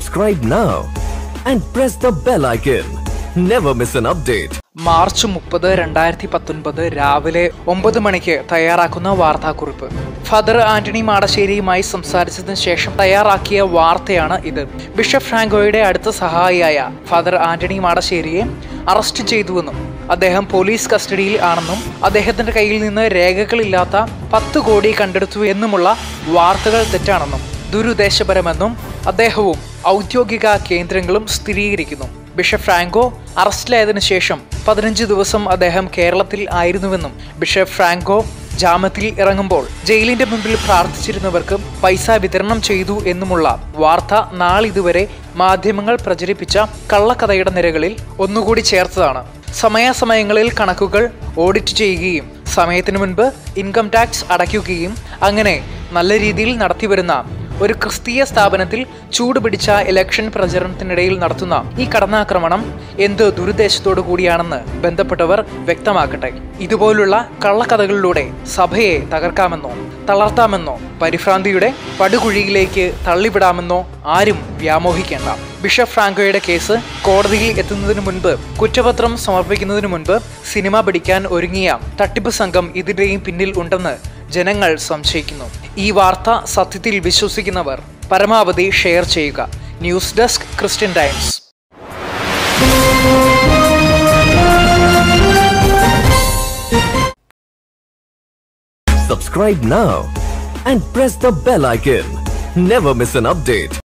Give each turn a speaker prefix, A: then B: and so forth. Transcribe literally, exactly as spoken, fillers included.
A: Subscribe now and press the bell icon. Never miss an update.
B: March മുപ്പത് രണ്ടായിരത്തി പത്തൊൻപത് രാവിലെ ഒമ്പത് മണിക്ക് തയ്യാറാക്കുന്ന വാർത്താക്കുറിപ്പ്. ഫാദർ ആന്റണി മാടശ്ശേരിയുമായി സംസാരിച്ചതിന് ശേഷം തയ്യാറാക്കിയ വാർത്തയാണ് ഇത്. ബിഷപ്പ് ഫ്രാങ്കോയുടെ അടുത്ത സഹായിയായ ഫാദർ ആന്റണി മാടശ്ശേരിയെ അറസ്റ്റ് ചെയ്തുവെന്നും അദ്ദേഹം പോലീസ് കസ്റ്റഡിയിൽ ആണെന്നും അദ്ദേഹത്തിന്റെ കയ്യിൽ നിന്ന് രേഖകളില്ലാത്ത പത്ത് കോടി കണ്ടെടുത്തു എന്നുമുള്ള വാർത്തകൾ തെറ്റാണെന്നും ദുരുദ്ദേശപരമെന്നും അദ്ദേഹവും ഔദ്യോഗിക കേന്ദ്രങ്ങളും സ്ഥിരീകരിക്കുന്നു. ബിഷപ്പ് ഫ്രാങ്കോ അറസ്റ്റിലായതിനു ശേഷം പതിനഞ്ച് ദിവസം അദ്ദേഹം കേരളത്തിൽ ആയിരുന്നുവെന്നും ബിഷപ്പ് ഫ്രാങ്കോ ജാമ്യത്തിൽ ഇറങ്ങുമ്പോൾ ജയിലിന്റെ മുമ്പിൽ പ്രാർത്ഥിച്ചിരുന്നവർക്ക് പൈസ വിതരണം ചെയ്തു എന്നുമുള്ള വാർത്ത നാളിതുവരെ മാധ്യമങ്ങൾ പ്രചരിപ്പിച്ച കള്ളക്കഥയുടെ നിരകളിൽ ഒന്നുകൂടി ചേർത്തതാണ്. സമയാസമയങ്ങളിൽ കണക്കുകൾ ഓഡിറ്റ് ചെയ്യുകയും സമയത്തിനു മുൻപ് ഇൻകം ടാക്സ് അടയ്ക്കുകയും അങ്ങനെ നല്ല രീതിയിൽ നടത്തിവരുന്ന ഒരു ക്രിസ്തീയ സ്ഥാപനത്തിൽ ചൂടുപിടിച്ച ഇലക്ഷൻ പ്രചരണത്തിനിടയിൽ നടത്തുന്ന ഈ കടന്നാക്രമണം എന്ത് ദുരുദ്ദേശത്തോടു കൂടിയാണെന്ന് ബന്ധപ്പെട്ടവർ വ്യക്തമാക്കട്ടെ. ഇതുപോലുള്ള കള്ളക്കഥകളിലൂടെ സഭയെ തകർക്കാമെന്നോ തളർത്താമെന്നോ പരിഭ്രാന്തിയുടെ പടുകുഴിയിലേക്ക് തള്ളിവിടാമെന്നോ ആരും വ്യാമോഹിക്കേണ്ട. ബിഷപ്പ് ഫ്രാങ്കോയുടെ കേസ് കോടതിയിൽ എത്തുന്നതിന് മുൻപ്, കുറ്റപത്രം സമർപ്പിക്കുന്നതിന് മുൻപ് സിനിമ പിടിക്കാൻ ഒരുങ്ങിയ തട്ടിപ്പ് സംഘം ഇതിന്റെയും പിന്നിൽ ഉണ്ടെന്ന് ജനങ്ങൾ സംശയിക്കുന്നു. ഈ വാർത്ത സത്യത്തിൽ വിശ്വസിക്കുന്നവർ പരമാവധി ഷെയർ ചെയ്യുക. News desk Christian times.
A: Subscribe now and press the bell icon. Never miss an update.